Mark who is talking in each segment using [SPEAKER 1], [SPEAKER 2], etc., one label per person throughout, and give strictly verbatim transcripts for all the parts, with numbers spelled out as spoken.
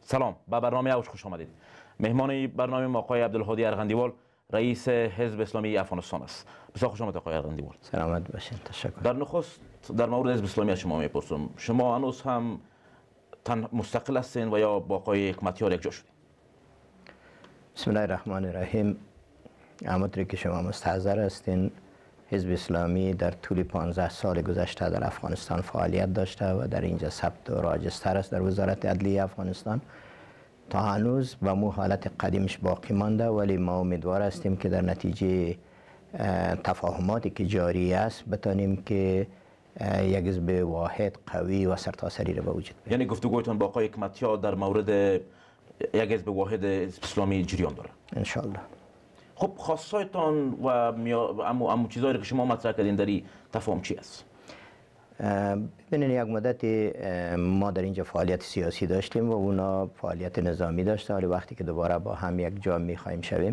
[SPEAKER 1] سلام، به برنامه اوج خوش آمدید. مهمان برنامه ما آقای عبدالهادی ارغندیوال، رئیس حزب اسلامی افغانستان است. بسیار خوش آمدید آقای ارغندیوال.
[SPEAKER 2] سلامت باشین. تشکر.
[SPEAKER 1] در نخست در مورد حزب اسلامی از شما میپرسم، شما هنوز هم تن مستقل هستین و یا با آقای حکمتیار یک جا شدید؟
[SPEAKER 2] بسم الله الرحمن الرحیم. همونطوری که شما مستحضر هستین، حزب اسلامی در طول پانزده سال گذشته در افغانستان فعالیت داشته و در اینجا ثبت و راجستر است در وزارت عدلیه افغانستان. تا هنوز با مو حالت قدیمش باقی مانده، ولی ما امیدوار هستیم که در نتیجه تفاهماتی که جاری است بتانیم که یک حزب واحد قوی و سرتاسری را به وجود بیاریم. یعنی
[SPEAKER 1] گفتگویتان با آقای حکمتیار در مورد یک حزب واحد حزب اسلامی جریان داره
[SPEAKER 2] ان شاء الله.
[SPEAKER 1] خب خواستایتان و امو امو چیزایی که شما مطرح کردین در این تفاهم چی است؟
[SPEAKER 2] ببینید، یک مدت ما در اینجا فعالیت سیاسی داشتیم و اونا فعالیت نظامی داشتن، ولی وقتی که دوباره با هم یک جا میخوایم شویم،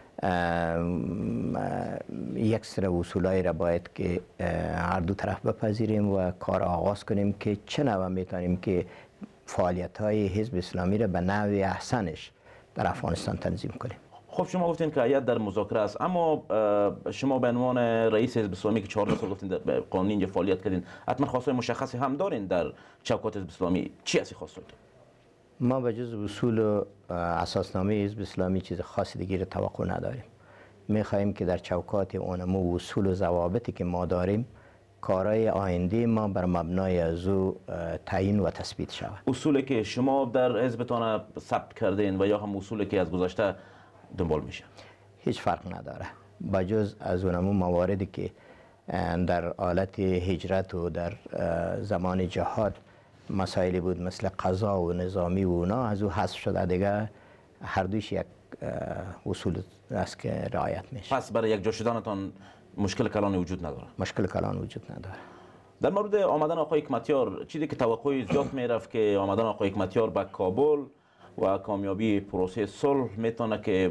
[SPEAKER 2] یک سری اصولایی را باید که هر دو طرف بپذیریم و کار آغاز کنیم که چه نوع میتونیم که فعالیت های حزب اسلامی را به نوع احسنش در افغانستان تنظیم کنیم.
[SPEAKER 1] خب شما گفتین که هیئت در مذاکره است، اما شما به عنوان رئیس حزب اسلامی که چهارده سال گفتین در قانون اینجا فعالیت کردین، حتما خواستای مشخصی هم دارین در چوکات حزب اسلامی. چی هستی خواستایتون؟
[SPEAKER 2] ما به جز اصول و اساسنامه حزب اسلامی چیز خاصی دیگه رو توقع نداریم. می‌خواهیم که در چوکات اونمو اصول و ضوابطی که ما داریم، کارهای آینده ما بر مبنای از او تعیین و تثبیت شود.
[SPEAKER 1] اصولی که شما در حزبتان ثبت کردین و یا هم اصولی که از گذشته دنبال میشه؟
[SPEAKER 2] هیچ فرق نداره، با جز از اونمو مواردی که در حالت هجرت و در زمان جهاد مسائلی بود مثل قضا و نظامی و اونا، از او حذف شده. دیگه هر دویش یک اصول است که رعایت میشه.
[SPEAKER 1] پس برای یک جا شدنتان مشکل کلان وجود نداره؟
[SPEAKER 2] مشکل کلان وجود نداره.
[SPEAKER 1] در مورد آمدن آقای حکمتیار، چیزی که توقعی زیاد میرفت که آمدن آقای حکمتیار به کابل و کامیابی پروسه صلح میتونه که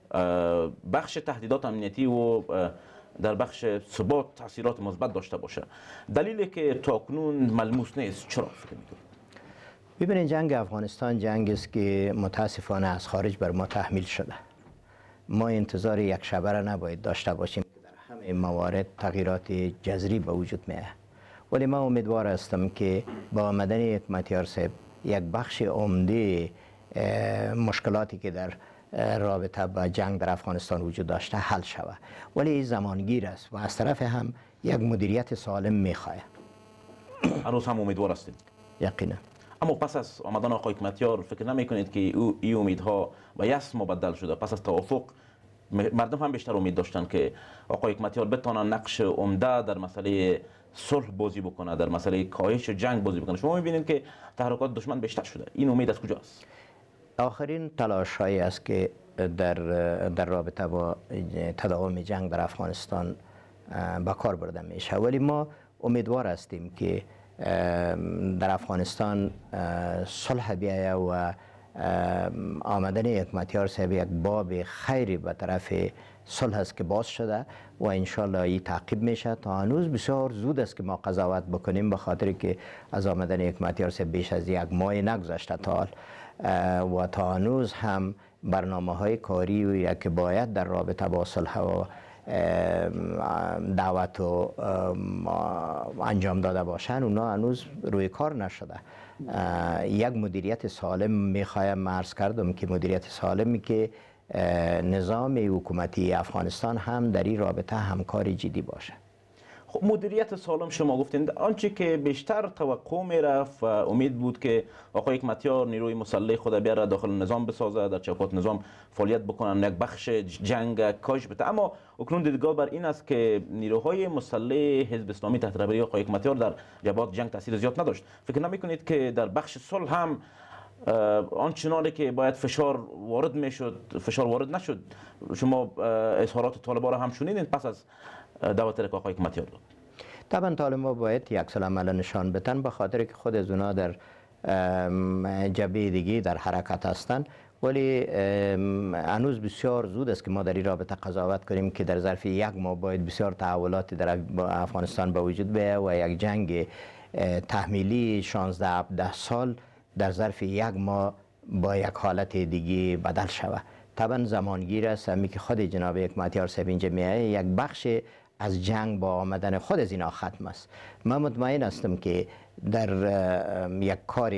[SPEAKER 1] بخش تهدیدات امنیتی و در بخش ثبات تاثیرات مثبت داشته باشه. دلیلی که تاکنون ملموس نیست، چرا فکر میکنید؟
[SPEAKER 2] ببینید، جنگ افغانستان جنگ است که متاسفانه از خارج بر ما تحمیل شده. ما انتظار یک شبه را نباید داشته باشیم که در همه موارد تغییرات جذری به وجود میاد. ولی من امیدوار هستم که با آمدن حکمتیار صاحب یک بخش عمده مشکلاتی که در رابطه با جنگ در افغانستان وجود داشته حل شود. ولی این زمانگیر است و از طرف هم یک مدیریت سالم میخواد.
[SPEAKER 1] هنوز هم امیدوار هستید؟
[SPEAKER 2] یقینا.
[SPEAKER 1] اما پس از آمدن آقای حکمتیار فکر نمیکنید که او این امیدها و یأس مبدل شده؟ پس از توافق مردم هم بیشتر امید داشتن که آقای حکمتیار بتونه نقش عمده در مسئله صلح بازی بکنه، در مسئله کاهش جنگ بازی بکنه. شما میبینید که تحرکات دشمن بیشتر شده. این امید از کجاست؟
[SPEAKER 2] آخرین تلاش هایی است که در در رابطه با تداوم جنگ در افغانستان با کار برده میشه، ولی ما امیدوار هستیم که در افغانستان صلح بیاید و آمدن حکمتیار صاحب یک باب خیری به طرف صلح است که باز شده و انشالله این تعقیب میشه. تا هنوز بسیار زود است که ما قضاوت بکنیم، به خاطر که از آمدن حکمتیار صاحب بیش از یک ماه نگذشته تا حال و تا هنوز هم برنامه های کاری که باید در رابطه با صلح و دعوت و انجام داده باشن اونا هنوز روی کار نشده. یک مدیریت سالم میخوایم عرض کردم که مدیریت سالمی که نظام حکومتی افغانستان هم در این رابطه همکاری جدی باشه.
[SPEAKER 1] خب مدیریت سالم شما گفتین، آنچه که بیشتر توقع میرفت و امید بود که آقای حکمتیار نیروی مسلح خود بیاره داخل نظام بسازه، در چوکات نظام فعالیت بکنن، یک بخش جنگ کاهش بده. اما اکنون دیدگاه بر این است که نیروهای مسلح حزب اسلامی تحت رهبری آقای حکمتیار در جبهات جنگ تاثیر زیاد نداشت. فکر نمیکنید که در بخش صلح هم آنچنانی که باید فشار وارد میشد فشار وارد نشد؟ شما اظهارات طالبان را هم شنیدین پس از دعوت آقای حکمتیار بود؟
[SPEAKER 2] طبعا طالبان باید یک عکس العمل نشان بدن، به خاطر که خود از اونا در جبهه دیگه در حرکت هستند. ولی هنوز بسیار زود است که ما در این رابطه قضاوت کنیم که در ظرف یک ماه باید بسیار تحولاتی در افغانستان به وجود بیاید و یک جنگ تحمیلی شانزده هفده سال در ظرف یک ماه با یک حالت دیگه بدل شود. طبعا زمانگیر است، همی که خود جناب حکمتیار صاحب اینجا میایه یک بخش از جنگ با آمدن خود از اینا ختم است. من مطمئن هستم که در یک کار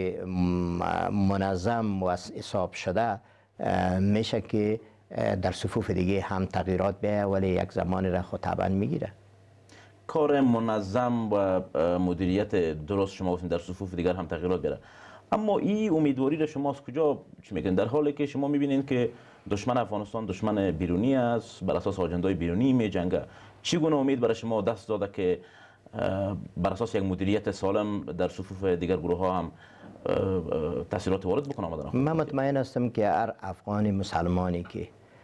[SPEAKER 2] منظم و حساب شده میشه که در صفوف دیگه هم تغییرات بیاید، ولی یک زمانی را خود طبعا میگیره.
[SPEAKER 1] کار منظم و مدیریت درست شما گفتین در صفوف دیگر هم تغییرات بیاره، اما این امیدواری را شما از کجا چی میگن در حالی که شما میبینید که دشمن افغانستان دشمن بیرونی است، بر اساس آجندای بیرونی میجنگه؟ چگونه امید برای شما دست داده که بر اساس یک مدیریت سالم در صفوف دیگر گروه ها هم تاثیرات وارد بکنه آمدن؟
[SPEAKER 2] من مطمئن هستم که هر افغان مسلمانی که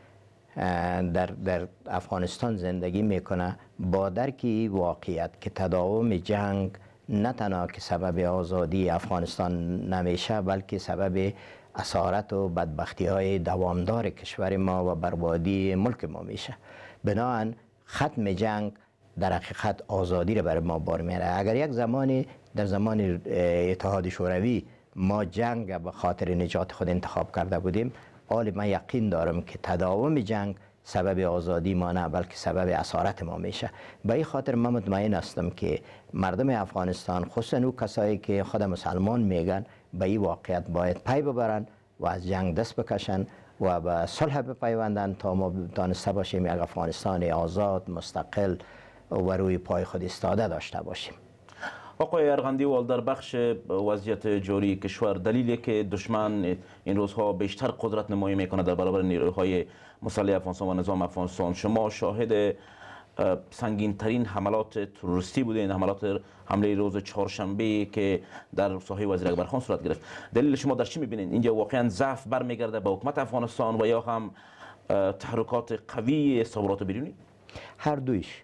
[SPEAKER 2] در در افغانستان زندگی میکنه با درک واقعیت که تداوم جنگ نه تنها که سبب آزادی افغانستان نمیشه، بلکه سبب اسارت و بدبختی های دوامدار کشور ما و بربادی ملک ما میشه. بنابراین ختم جنگ در حقیقت آزادی را برای ما بار میاره. اگر یک زمانی در زمان اتحاد شوروی ما جنگ به خاطر نجات خود انتخاب کرده بودیم، حال من یقین دارم که تداوم جنگ سبب آزادی ما نه بلکه سبب اسارت ما میشه. به این خاطر من مطمئن هستم که مردم افغانستان، خصوصا او کسایی که خود مسلمان میگن، به این واقعیت باید پی ببرن و از جنگ دست بکشن و به صلح بپیوندن تا ما دانسته باشیم یک افغانستان آزاد، مستقل و روی پای خود ایستاده داشته باشیم.
[SPEAKER 1] آقای ارغندیوال، در بخش وضعیت جاری کشور دلیلی که دشمن این روزها بیشتر قدرت نمایی میکنه در برابر نیروهای مسلح افغانستان و نظام افغانستان، شما شاهد سنگین ترین حملات تروریستی بودین، حملات حمله روز چهارشنبه که در ساحه وزیر اکبر خان صورت گرفت. دلیل شما در چی میبینید؟ اینجا واقعا ضعف برمیگرده به حکومت افغانستان و یا هم تحرکات قوی استخبارات بیرونی؟
[SPEAKER 2] هر دویش.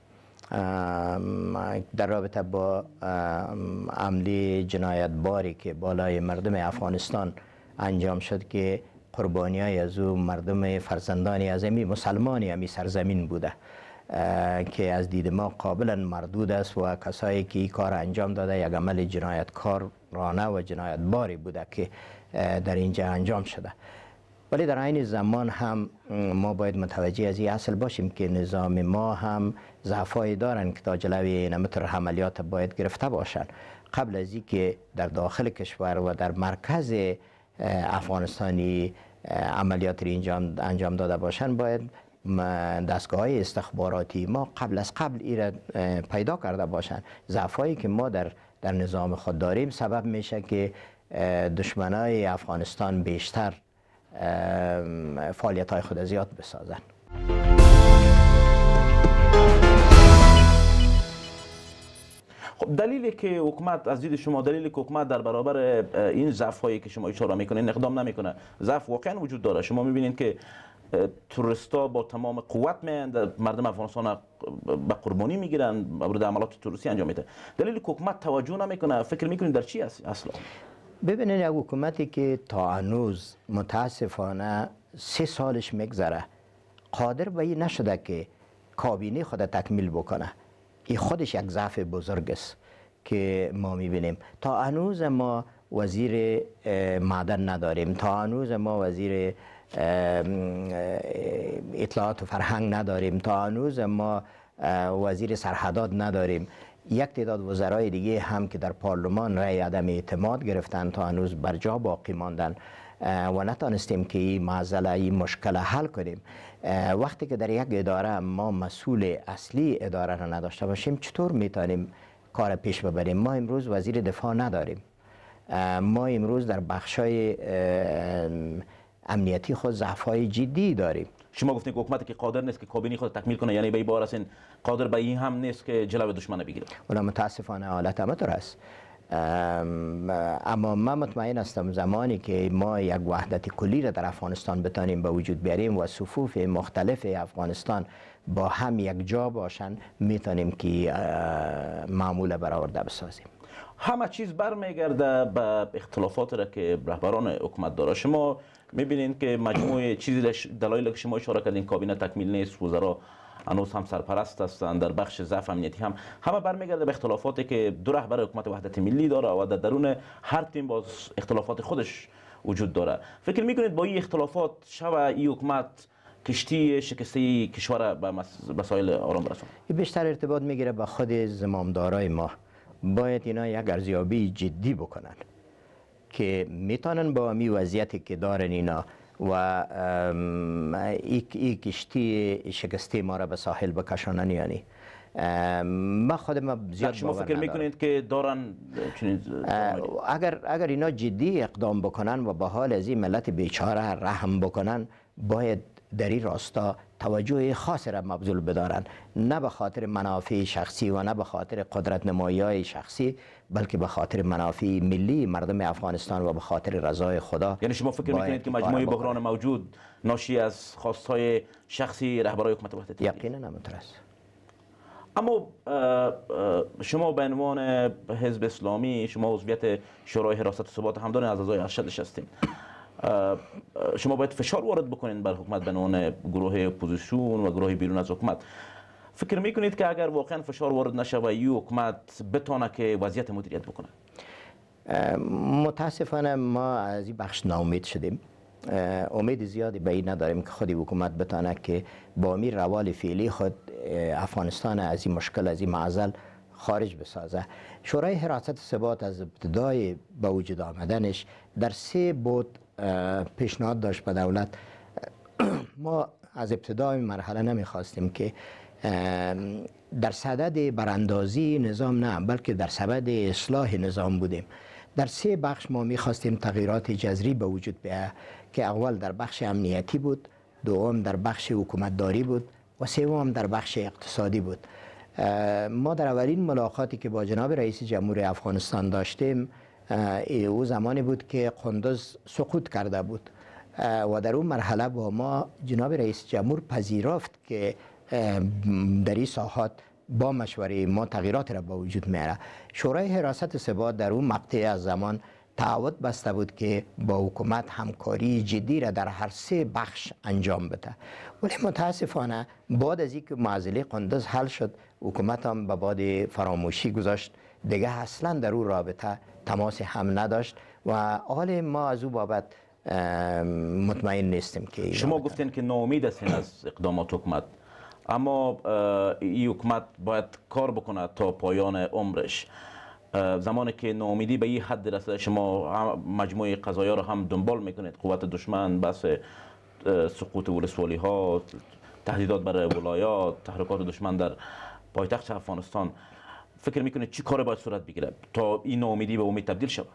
[SPEAKER 2] در رابطه با عملی جنایتباری که بالای مردم افغانستان انجام شد که قربانی های از او مردم فرزندانی از امی مسلمانی امی سرزمین بوده که از دید ما قابلا مردود است و کسایی که این کار انجام داده یک عمل جنایتکارانه و جنایتباری بوده که در اینجا انجام شده. ولی در عین زمان هم ما باید متوجه از این اصل باشیم که نظام ما هم ضعفایی دارن که تا جلوی این متر عملیات باید گرفته باشند. قبل از اینکه در داخل کشور و در مرکز افغانستانی عملیات را انجام داده باشند، باید دستگاه های استخباراتی ما قبل از قبل این را پیدا کرده باشند. ضعفایی که ما در در نظام خود داریم سبب میشه که دشمنای افغانستان بیشتر فعالیت های خود زیاد بسازن.
[SPEAKER 1] خب دلیلی که حکومت از دید شما دلیلی که حکومت در برابر این ضعف هایی که شما اشاره میکنین اقدام نمیکنه؟ ضعف واقعا وجود داره. شما میبینید که تروریستا با تمام قوت میان مردم افغانستان به قربانی میگیرن، مورد عملات تروریستی انجام میده. دلیلی که حکومت توجه نمیکنه فکر میکنید در چی است اصلا؟
[SPEAKER 2] ببینید یک حکومتی که تا هنوز متاسفانه سه سالش میگذره قادر به این نشده که کابینه خود تکمیل بکنه، این خودش یک ضعف بزرگ است که ما میبینیم. تا هنوز ما وزیر معدن نداریم، تا هنوز ما وزیر اطلاعات و فرهنگ نداریم، تا هنوز ما وزیر سرحدات نداریم. یک تعداد وزرای دیگه هم که در پارلمان رأی عدم اعتماد گرفتن تا هنوز بر جا باقی ماندن و نتانستیم که این معضله این مشکل حل کنیم. وقتی که در یک اداره ما مسئول اصلی اداره را نداشته باشیم چطور میتونیم کار پیش ببریم؟ ما امروز وزیر دفاع نداریم، ما امروز در بخشای امنیتی خود ضعف‌های جدی داریم.
[SPEAKER 1] شما گفتید که حکومتی که قادر نیست که کابینه خود تکمیل کنه، یعنی به این بار هستین قادر به این هم نیست که جلوی دشمن بگیره. ولی
[SPEAKER 2] متاسفانه حالت همینطور است. اما من مطمئن هستم زمانی که ما یک وحدت کلی را در افغانستان بتانیم به وجود بیاریم و صفوف مختلف افغانستان با هم یک جا باشن، میتونیم که معمول برآورده بسازیم.
[SPEAKER 1] همه چیز برمیگرده به اختلافات را که رهبران حکومت داره. شما میبینید که مجموعه چیزی دلایلی که شما اشاره کردین، کابینه تکمیل نیست، وزرا هنوز هم سرپرست هستند، در بخش ضعف امنیتی هم همه برمیگرده به اختلافاتی که دو رهبر حکومت وحدت ملی داره و در درون هر تیم باز اختلافات خودش وجود داره. فکر میکنید با این اختلافات شب این حکومت کشتی شکسته کشور به مسائل آرام برسونه؟
[SPEAKER 2] بیشتر ارتباط میگیره با خود زمامدارای ما. باید اینا یک ارزیابی جدی بکنن که میتونن با می وضعیتی که دارن اینا و این کشتی شکسته ما را به ساحل بکشانن یعنی ما خودم زیاد
[SPEAKER 1] شما فکر میکنید که دارن
[SPEAKER 2] اگر اگر اینا جدی اقدام بکنن و با حال از این ملت بیچاره رحم بکنن، باید در این راستا توجه خاص را مبذول بدارن، نه به خاطر منافع شخصی و نه به خاطر قدرت نمایی شخصی، بلکه به خاطر منافع ملی مردم افغانستان و به خاطر رضای خدا.
[SPEAKER 1] یعنی شما فکر میکنید که مجموعه بحران موجود ناشی از خواستهای شخصی رهبران حکومت وحدت ملی؟
[SPEAKER 2] یقینا نمیتونه است.
[SPEAKER 1] اما شما به عنوان حزب اسلامی، شما عضویت شورای حراست و ثبات هم دارین، از اعضای ارشدش هستین، شما باید فشار وارد بکنین بر حکومت به عنوان گروه اپوزیسیون و گروه بیرون از حکومت. فکر میکنید که اگر واقعا فشار وارد نشه و این حکومت بتونه که وضعیت مدیریت بکنه؟
[SPEAKER 2] متاسفانه ما از این بخش ناامید شدیم. امید زیادی به این نداریم که خود حکومت بتونه که با می روال فعلی خود افغانستان از این مشکل، از این معضل خارج بسازه. شورای حراست و ثبات از ابتدای به وجود آمدنش در سه بود پیشنهاد داشت به دولت. ما از ابتدای مرحله نمیخواستیم که در صدد براندازی نظام نه، بلکه در صدد اصلاح نظام بودیم. در سه بخش ما میخواستیم تغییرات جذری به وجود بیاید که اول در بخش امنیتی بود، دوم در بخش حکومتداری بود و سوم در بخش اقتصادی بود. ما در اولین ملاقاتی که با جناب رئیس جمهور افغانستان داشتیم، او زمانی بود که قندوز سقوط کرده بود و در اون مرحله با ما جناب رئیس جمهور پذیرفت که در این ساحات با مشوره ما تغییرات را به وجود میاره. شورای حراست و ثبات در اون مقطع از زمان تعهد بسته بود که با حکومت همکاری جدی را در هر سه بخش انجام بده، ولی متاسفانه بعد از اینکه معضله قندوز حل شد، حکومت هم به باد فراموشی گذاشت، دیگه اصلا در اون رابطه تماس هم نداشت و حال ما از او بابت مطمئن نیستیم. که
[SPEAKER 1] شما گفتین که ناامید هستین از اقدامات حکومت، اما این حکومت باید کار بکنه تا پایان عمرش. زمانی که ناامیدی به این حد رسیده، شما مجموعه قضایا رو هم دنبال میکنید، قوت دشمن، بحث سقوط ولسوالی ها، تهدیدات بر ولایات، تحرکات دشمن در پایتخت افغانستان، فکر میکنید چی کار باید صورت بگیره تا این ناامیدی به امید تبدیل شود؟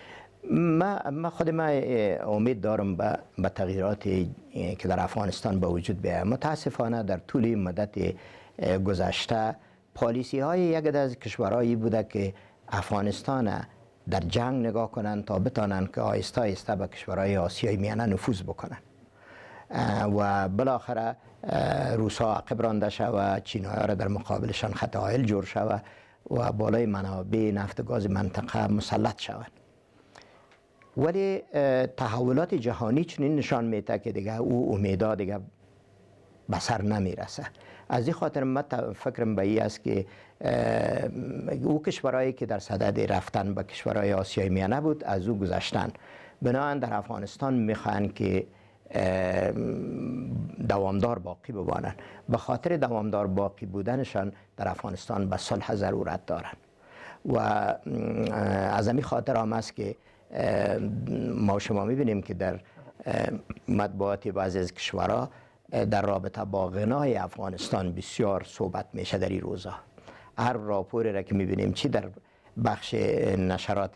[SPEAKER 2] ما ما خود ما امید دارم به به تغییراتی که در افغانستان به وجود بیاید. متاسفانه در طول مدت گذشته پالیسی های یک از کشورهایی بوده که افغانستان در جنگ نگاه کنند تا بتانن که آهسته آهسته به کشورهای آسیای میانه نفوذ بکنن و بالاخره روسا عقب رانده شود، چینایان را در مقابلشان خط حائل جور شود و بالای منابع نفت و گاز منطقه مسلط شود. ولی تحولات جهانی چنین نشان میده که دیگه او امیدا دیگه به سر نمیرسه. از این خاطر من فکرم به این است که او کشورهایی که در صدد رفتن به کشورهای آسیای میانه بود از او گذشتن. بنابراین در افغانستان میخوان که دوامدار باقی بمانند. به خاطر دوامدار باقی بودنشان در افغانستان به صلح ضرورت دارند و از همین خاطر هم است که ما شما میبینیم که در مطبوعات بعضی از کشورها در رابطه با غنای افغانستان بسیار صحبت میشه. در این روزا هر راپوری را که میبینیم، چی در بخش نشرات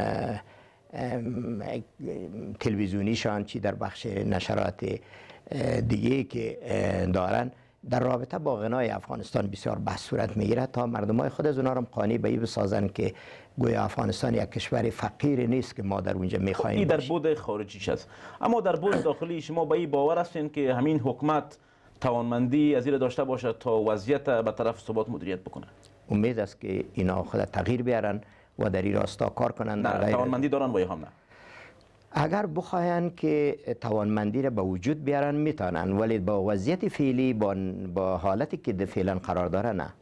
[SPEAKER 2] تلویزیونیشان، چی در بخش نشرات دیگه که دارن، در رابطه با غنای افغانستان بسیار بحث صورت میگیره تا مردمای خود از اونها رو قانع به این بسازن که گویا افغانستان یک کشور فقیر نیست که ما در اونجا میخوایم.
[SPEAKER 1] این در بود خارجیش است، اما در بود داخلی شما به این باور هستین که همین حکومت توانمندی از این داشته باشه تا وضعیت به طرف ثبات مدیریت بکنه؟
[SPEAKER 2] امید است که اینا خود تغییر بیارن و در این راستا کار کنند.
[SPEAKER 1] نه توانمندی دارن و یا هم نه؟
[SPEAKER 2] اگر بخواین که توانمندی را به وجود بیارن میتونن، ولی با وضعیت فعلی، با, با حالتی که فعلا قرار داره نه.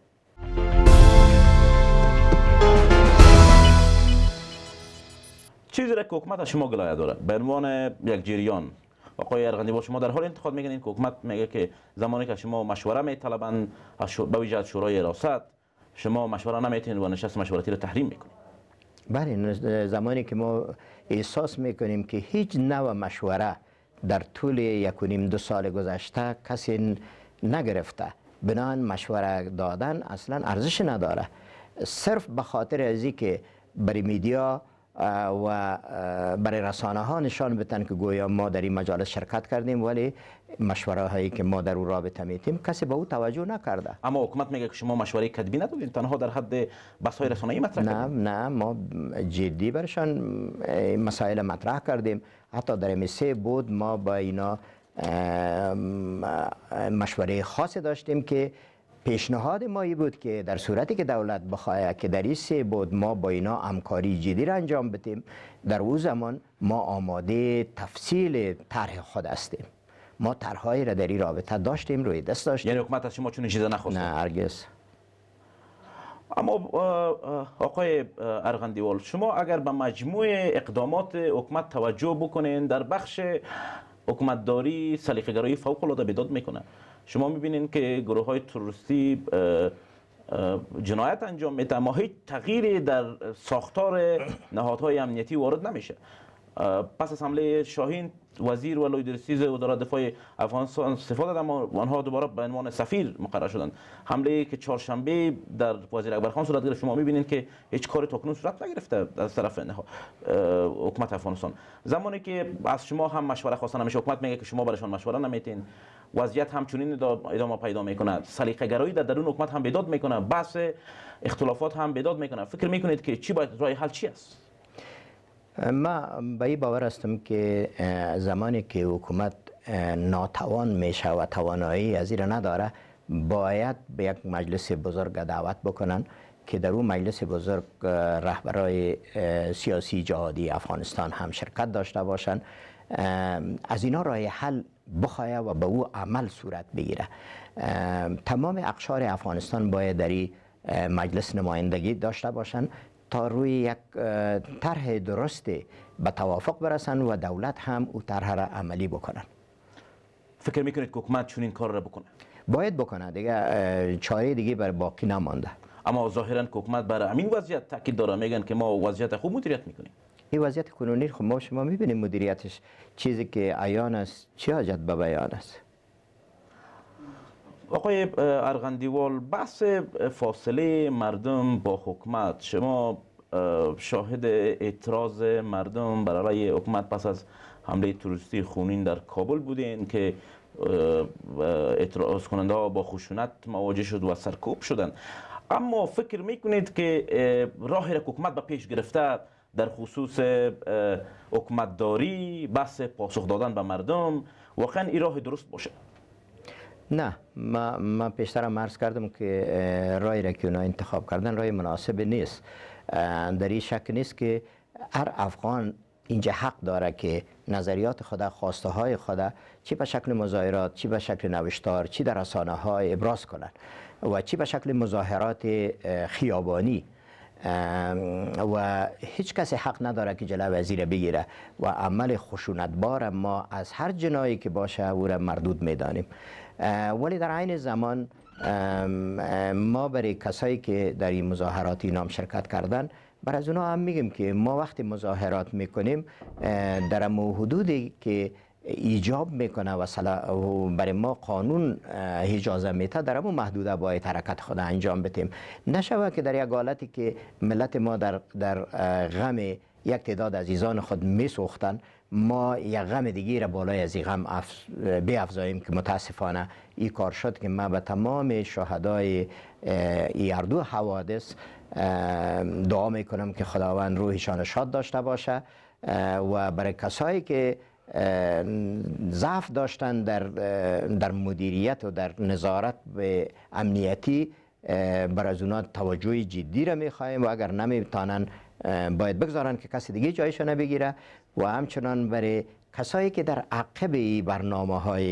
[SPEAKER 1] چیزی را که حکومت از شما گلایه داره به عنوان یک جریان. آقای ارغندی با شما در حال انتخاب میگن که حکومت میگه که زمانی که شما مشوره میطلبن به ویژه شورای حراست شما مشوره نمیتین و نشست مشورتی را تحریم میکنید.
[SPEAKER 2] بله، زمانی که ما احساس میکنیم که هیچ نوع مشوره در طول یک و نیم دو سال گذشته کسی نگرفته، بنان مشوره دادن اصلا ارزش نداره. صرف به خاطر ازی که برای میدیا و برای رسانه ها نشان بدن که گویا ما در این مجالس شرکت کردیم، ولی مشوره هایی که ما در او رابطه میتیم کسی به او توجه نکرده.
[SPEAKER 1] اما حکومت میگه که شما مشوره کتبی ندادین، تنها در حد بحث‌های رسانه‌ای مطرح کردین.
[SPEAKER 2] نه نه، ما جدی برشان مسائل مطرح کردیم. حتی در ام سه بود ما با اینا مشوره خاصی داشتیم که پیشنهاد ما ای بود که در صورتی که دولت بخواهد که در این سه بود ما با اینا همکاری جدی را انجام بدیم، در او زمان ما آماده تفصیل طرح خود هستیم. ما طرح‌هایی را در این رابطه داشتیم، روی دست داشتیم.
[SPEAKER 1] یعنی حکومت از شما چون چیزا نخواست؟
[SPEAKER 2] نه هرگز.
[SPEAKER 1] اما آقای ارغندیوال، شما اگر به مجموع اقدامات حکومت توجه بکنین، در بخش حکومتداری سلیقه‌گرایی فوق‌العاده بیداد میکنه. شما میبینین که گروه های تروریستی جنایت انجام میده، اما هیچ تغییری در ساختار نهادهای امنیتی وارد نمیشه. پس از حمله شاهین وزیر ولای درسیز وزارت دفاع افغانستان استفاده دادند، اما آنها دوباره به عنوان سفیر مقرر شدند. حمله که چهارشنبه در وزیر اکبرخان صورت گرفت، شما میبینید که هیچ کاری تاکنون صورت نگرفته از طرف حکومت افغانستان. زمانی که از شما هم مشوره خواسته نمیشه، حکومت میگه که شما برایشان مشوره نمیتین، وضعیت همچنین ادامه پیدا میکنه، سلیقه گرایی در درون حکومت هم بیداد میکنه، بحث اختلافات هم بیداد میکنه. فکر میکنید که چی باید راه حل چی است؟
[SPEAKER 2] ما به این باور هستم که زمانی که حکومت ناتوان میشه و توانایی از این نداره، باید به یک مجلس بزرگ دعوت بکنن که در اون مجلس بزرگ رهبرای سیاسی جهادی افغانستان هم شرکت داشته باشند، از اینا راه حل بخواهد و به او عمل صورت بگیره. تمام اقشار افغانستان باید در این مجلس نمایندگی داشته باشند تا روی یک طرح درست به توافق برسن و دولت هم او طرح را عملی بکنن.
[SPEAKER 1] فکر میکنید که حکومت چون این کار را بکنه؟
[SPEAKER 2] باید بکنه، دیگه چاره دیگه بر باقی نمانده.
[SPEAKER 1] اما ظاهرا که حکومت برای همین وضعیت تاکید داره، میگن که ما وضعیت خوب مدیریت میکنیم. این
[SPEAKER 2] وضعیت کنونی خب ما شما میبینیم مدیریتش چیزی که عیان است، چه حاجت به بیان است؟
[SPEAKER 1] آقای ارغندیوال، بحث فاصله مردم با حکومت، شما شاهد اعتراض مردم برای حکومت پس از حمله تروریستی خونین در کابل بودین که اعتراض کننده ها با خشونت مواجه شد و سرکوب شدند. اما فکر میکنید که راهی را حکومت به پیش گرفته در خصوص حکومتداری، بحث پاسخ دادن به مردم، واقعا این راه درست باشه؟
[SPEAKER 2] نه، ما, ما پیشتر عرض کردم که رای را که اونا انتخاب کردن رای مناسب نیست. در این شک نیست که هر افغان اینجا حق داره که نظریات خود، خواسته های خود، چی به شکل مظاهرات، چی به شکل نوشتار، چی در رسانه های ابراز کنند و چی به شکل مظاهرات خیابانی، و هیچ کسی حق نداره که جلو وزیر بگیره و عمل خشونتبار ما از هر جنایی که باشه او را مردود میدانیم. ولی در عین زمان ما برای کسایی که در این مظاهرات نام شرکت کردن، بر از اونا هم میگیم که ما وقتی مظاهرات میکنیم در امو حدودی که ایجاب میکنه و برای ما قانون اجازه میده، در امو محدوده باید حرکت خود انجام بدیم. نشوه که در یک حالتی که ملت ما در, در غم یک تعداد عزیزان خود میسوختن، ما یک غم دیگه را بالای از این غم بیافزاییم که متاسفانه این کار شد که ما به تمام شهدای این هر دو حوادث دعا میکنم که خداوند روحشان شاد داشته باشه و برای کسایی که ضعف داشتن در در مدیریت و در نظارت به امنیتی، بر از اونا توجه جدی را میخواهیم و اگر نمیتونن باید بگذارن که کسی دیگه جایشان بگیره. و همچنان برای کسایی که در عقب برنامه های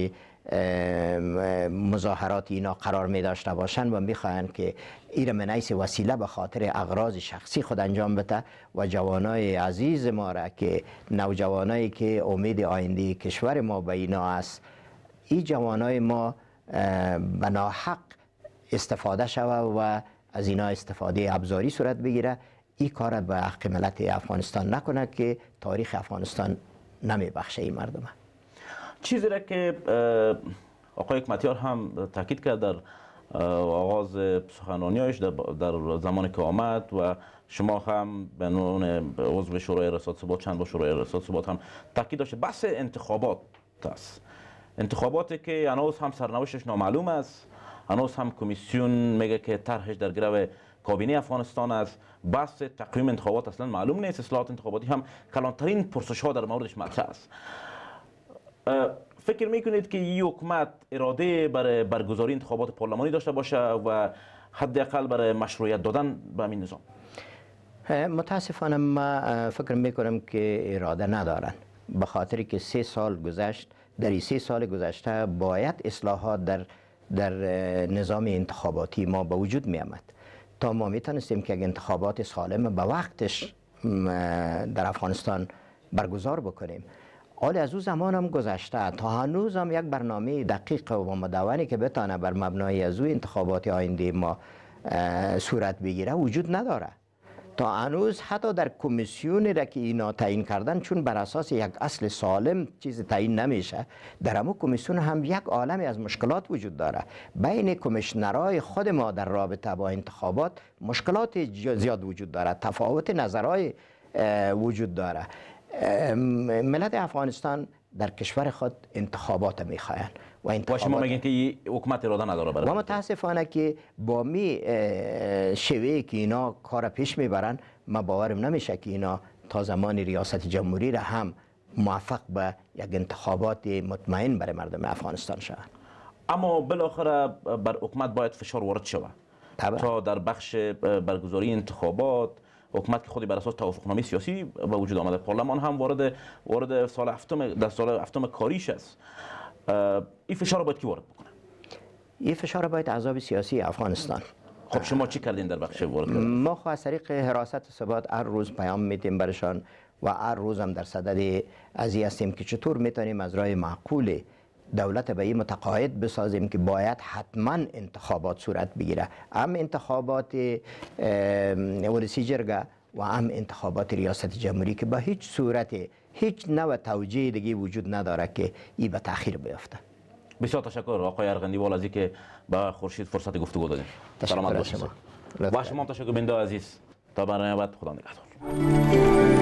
[SPEAKER 2] مظاهرات اینا قرار می داشته باشند و میخواهند که این من حیث وسیله به خاطر اغراض شخصی خود انجام بده و جوانای عزیز ما را که نوجوانایی که امید آینده کشور ما به اینا است، این جوانای ما به ناحق استفاده شوه و از اینا استفاده ابزاری صورت بگیره، این کار به حق ملت افغانستان نکنه که تاریخ افغانستان نمی بخشه این مردم.
[SPEAKER 1] چیزی را که آقای حکمتیار هم تاکید کرد در آغاز سخنرانیش در, در زمانی که آمد و شما هم به عنوان عضو شورای ارشاد ثبات چند با شورای ارشاد ثبات هم تاکید داشته، بحث انتخابات است. انتخاباتی که هنوز هم سرنوشتش نامعلوم است، هنوز هم کمیسیون میگه که طرحش در گرو کابینه افغانستان است. بحث تقویم انتخابات اصلا معلوم نیست. اصلاحات انتخاباتی هم کلانترین پرسش ها در موردش مطرح است. فکر میکنید که این حکومت اراده برای برگزاری انتخابات پارلمانی داشته باشه و حداقل برای مشروعیت دادن به همین نظام؟
[SPEAKER 2] متاسفانه ما فکر میکنم که اراده ندارن، به خاطری که سه سال گذشت. در این سه سال گذشته باید اصلاحات در در نظام انتخاباتی ما به وجود می آمد تا ما میتونستیم که انتخابات سالم به وقتش در افغانستان برگزار بکنیم. حال از او زمان هم گذشته، تا هنوز هم یک برنامه دقیق و مدونی که بتانه بر مبنای از او انتخابات آینده ما صورت بگیره وجود نداره. تا هنوز حتی در کمیسیونی را که اینا تعیین کردن، چون بر اساس یک اصل سالم چیز تعیین نمیشه، در همون کمیسیون هم یک عالمی از مشکلات وجود داره. بین کمیشنرهای خود ما در رابطه با انتخابات مشکلات زیاد وجود داره، تفاوت نظرهای وجود داره. ملت افغانستان در کشور خود انتخابات میخواین و انتخابات
[SPEAKER 1] شما میگین که حکومت اراده نداره برای
[SPEAKER 2] و متاسفانه که با می شوی که اینا کار پیش میبرن، ما باورم نمیشه که اینا تا زمان ریاست جمهوری را هم موفق به یک انتخابات مطمئن برای مردم افغانستان شوند.
[SPEAKER 1] اما بالاخره بر حکومت باید فشار وارد شود تا در بخش برگزاری انتخابات حکومت که خودی بر اساس توافقنامه سیاسی به وجود آمده، پارلمان هم وارد وارد سال هفتم در سال هفتم کاریش است، این فشار باید کی وارد بکنه؟
[SPEAKER 2] این فشار باید احزاب سیاسی افغانستان.
[SPEAKER 1] خب شما چی کردین در بخش وارد کردن؟
[SPEAKER 2] ما خو از طریق حراست ثبات هر روز پیام میدیم برشان و هر روز هم در صدد ازی هستیم که چطور میتونیم از راه معقول دولت به این متقاعد بسازیم که باید حتما انتخابات صورت بگیره، هم انتخابات ولسی جرگه و هم انتخابات ریاست جمهوری که به هیچ صورت هیچ نوع توجیه دیگه وجود نداره که این به تأخیر بیفته.
[SPEAKER 1] بسیار تشکر آقای ارغندیوال از اینکه به خورشید فرصت گفتگو دادیم.
[SPEAKER 2] سلامت باشید.
[SPEAKER 1] و شما تشکر بنده عزیز. تا برنامه بعد، خدا نگهدار.